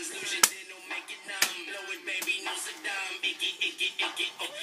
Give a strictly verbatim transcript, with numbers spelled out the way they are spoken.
translucent, then don't make it numb. Blow it, baby, no Saddam. Icky, icky, icky, okay.